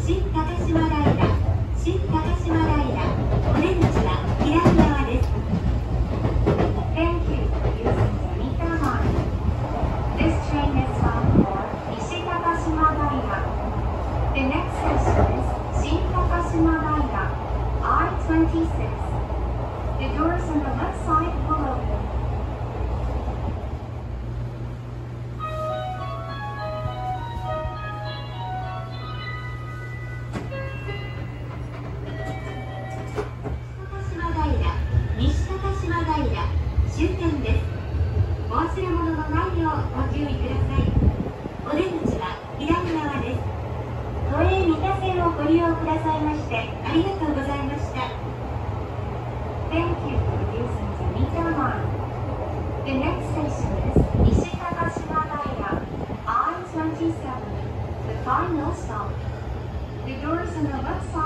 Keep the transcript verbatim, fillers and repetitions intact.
新高島平、新高島平、お出口は左側です。Thank you for using the Mita line. This train is bound for Nishitakasimagaira. The next station is Shintakashimagaira, R twenty-six. The doors on the left side will open. 終点です。お忘れ物のないようご注意ください。お出口は左側です。都営三田線をご利用くださいましてありがとうございました。Thank you for using the Mita line. The next station is Nishitakashimagaira, R twenty-seven, the final stop. The doors on the left side